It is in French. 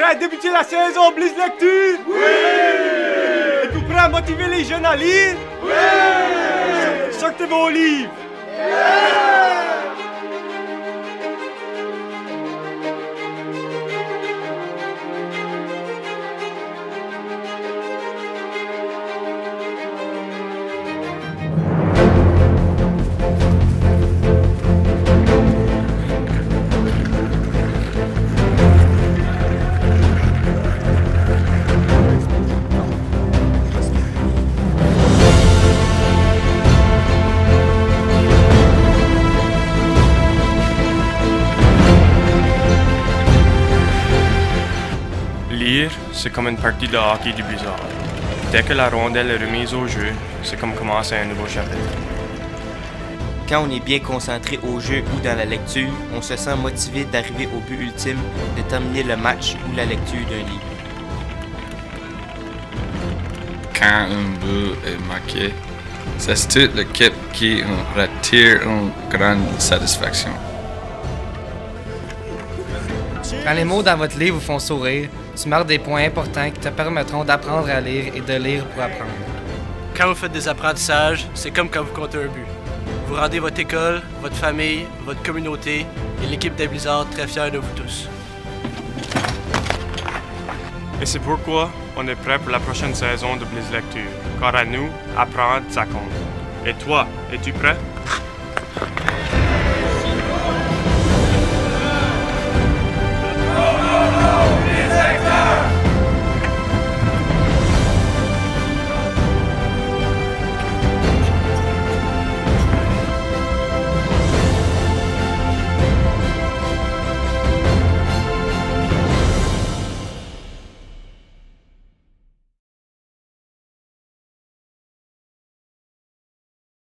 à débuter la saison Blizz Lecture? Oui! Êtes-vous prêts à motiver les jeunes à lire? Oui! Sortez vos livres! Lire, c'est comme une partie de hockey du Blizzard. Dès que la rondelle est remise au jeu, c'est comme commencer un nouveau chapitre. Quand on est bien concentré au jeu ou dans la lecture, on se sent motivé d'arriver au but ultime, de terminer le match ou la lecture d'un livre. Quand un but est marqué, c'est toute l'équipe qui en retire une grande satisfaction. Quand les mots dans votre livre vous font sourire, tu marques des points importants qui te permettront d'apprendre à lire et de lire pour apprendre. Quand vous faites des apprentissages, c'est comme quand vous comptez un but. Vous rendez votre école, votre famille, votre communauté et l'équipe des Blizzards très fiers de vous tous. Et c'est pourquoi on est prêt pour la prochaine saison de Blizz Lecture. Car à nous, apprendre, ça compte. Et toi, es-tu prêt?